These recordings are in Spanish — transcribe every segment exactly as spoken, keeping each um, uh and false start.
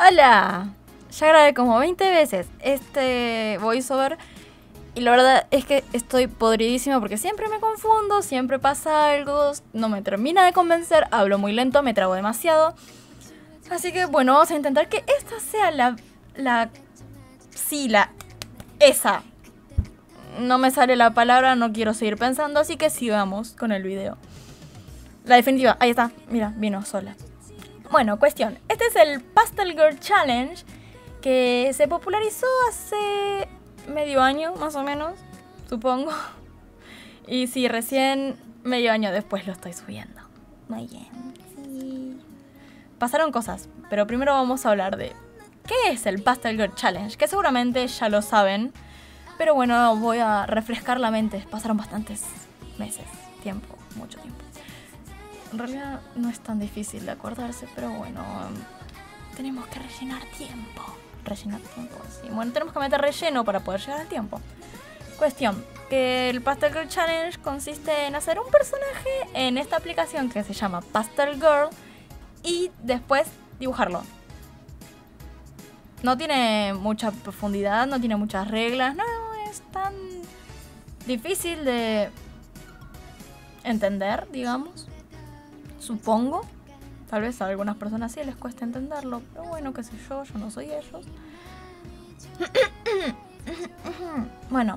Hola, ya grabé como veinte veces este voiceover y la verdad es que estoy podridísima porque siempre me confundo, siempre pasa algo, no me termina de convencer, hablo muy lento, me trago demasiado. Así que bueno, vamos a intentar que esta sea la... la... sí, la... esa. No me sale la palabra, no quiero seguir pensando, así que sigamos con el video. La definitiva, ahí está, mira, vino sola. Bueno, cuestión, este es el Pastel Girl Challenge que se popularizó hace medio año, más o menos, supongo. Y sí, recién medio año después lo estoy subiendo. Muy bien, sí. Pasaron cosas, pero primero vamos a hablar de ¿qué es el Pastel Girl Challenge? Que seguramente ya lo saben, pero bueno, voy a refrescar la mente. Pasaron bastantes meses, tiempo, mucho tiempo. En realidad no es tan difícil de acordarse, pero bueno, tenemos que rellenar tiempo. Rellenar tiempo, sí. Bueno, tenemos que meter relleno para poder llegar al tiempo. Cuestión, que el Pastel Girl Challenge consiste en hacer un personaje en esta aplicación que se llama Pastel Girl y después dibujarlo. No tiene mucha profundidad, no tiene muchas reglas, no es tan difícil de entender, digamos. Supongo. Tal vez a algunas personas sí les cuesta entenderlo, pero bueno, qué sé yo, yo no soy ellos. Bueno,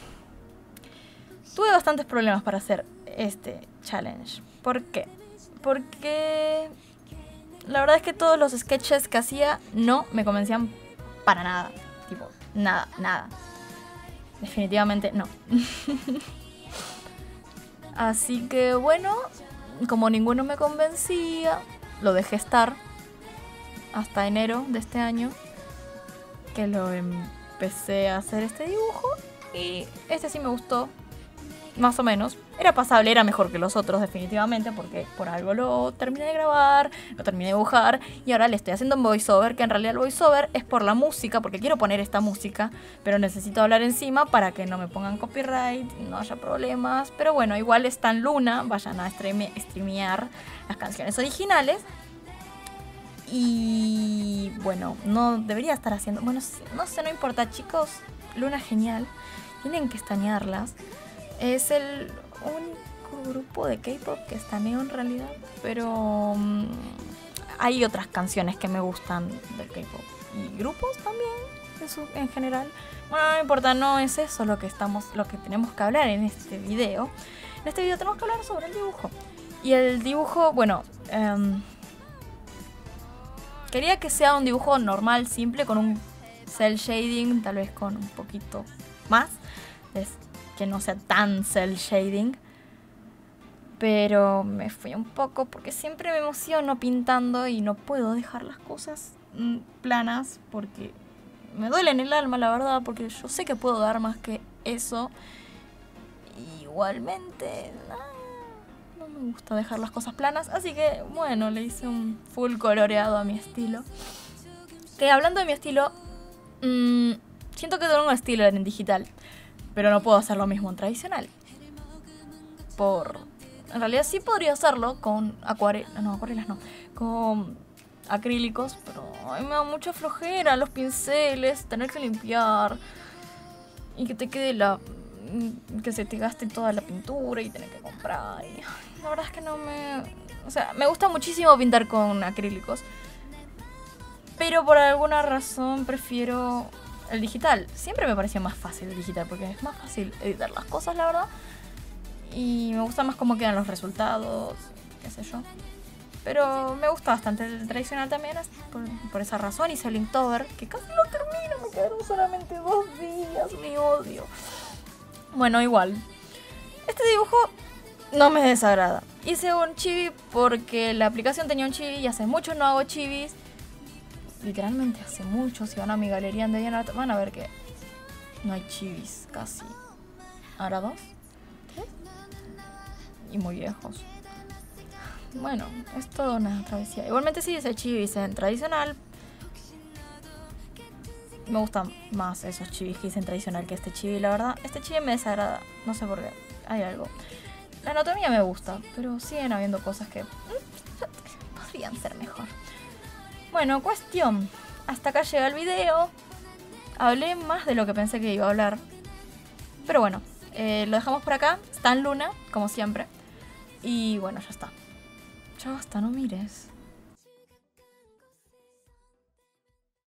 tuve bastantes problemas para hacer este challenge. ¿Por qué? Porque la verdad es que todos los sketches que hacía no me convencían para nada. Tipo, nada, nada. Definitivamente no. Así que bueno, como ninguno me convencía, lo dejé estar hasta enero de este año, que lo empecé a hacer este dibujo. Y este sí me gustó, más o menos. Era pasable, era mejor que los otros definitivamente, porque por algo lo terminé de grabar, lo terminé de dibujar y ahora le estoy haciendo un voiceover, que en realidad el voiceover es por la música, porque quiero poner esta música, pero necesito hablar encima para que no me pongan copyright, no haya problemas. Pero bueno, igual está en Luna, vayan a streame, streamear las canciones originales. Y bueno, no debería estar haciendo... Bueno, no sé, no importa, chicos. Luna genial, tienen que estañarlas. Es el único grupo de K-pop que estaneo en realidad, pero um, hay otras canciones que me gustan del K-pop y grupos también en, su, en general. Bueno, no importa, no es eso lo que estamos, lo que tenemos que hablar en este video. En este video tenemos que hablar sobre el dibujo. Y el dibujo, bueno, um, quería que sea un dibujo normal, simple, con un cel shading, tal vez con un poquito más. Es, que no sea tan cel shading, pero me fui un poco porque siempre me emociono pintando y no puedo dejar las cosas mm, planas porque me duele en el alma, la verdad, porque yo sé que puedo dar más que eso. Igualmente no, no me gusta dejar las cosas planas, así que bueno, le hice un full coloreado a mi estilo. Que hablando de mi estilo, mmm, siento que tengo un estilo en digital, pero no puedo hacer lo mismo en tradicional. Por... En realidad sí podría hacerlo con acuarelas, no, acuarelas no, con acrílicos, pero a mí me da mucha flojera los pinceles, tener que limpiar y que te quede la... que se te gaste toda la pintura y tener que comprar. Y la verdad es que no me... O sea, me gusta muchísimo pintar con acrílicos, pero por alguna razón prefiero el digital. Siempre me pareció más fácil el digital porque es más fácil editar las cosas, la verdad. Y me gusta más cómo quedan los resultados, qué sé yo. Pero me gusta bastante el tradicional también, por, por esa razón. Hice el Inktober, que casi lo termino, me quedaron solamente dos días, mi odio. Bueno, igual. Este dibujo no me desagrada. Hice un chibi porque la aplicación tenía un chibi y hace mucho no hago chibis. Literalmente hace mucho. Si van a mi galería en Diana, van a ver que no hay chibis casi. ¿Ahora dos? ¿Tres? Y muy viejos. Bueno, es toda una travesía. Igualmente sí hice chibis en tradicional. Me gustan más esos chibis que hice en tradicional que este chibi, la verdad. Este chibi me desagrada, no sé por qué. Hay algo. La anatomía me gusta, pero siguen habiendo cosas que podrían ser mejor. Bueno, cuestión. hasta acá llega el video. Hablé más de lo que pensé que iba a hablar. Pero bueno, eh, lo dejamos por acá. Está en Luna, como siempre. Y bueno, ya está. Ya basta, no mires.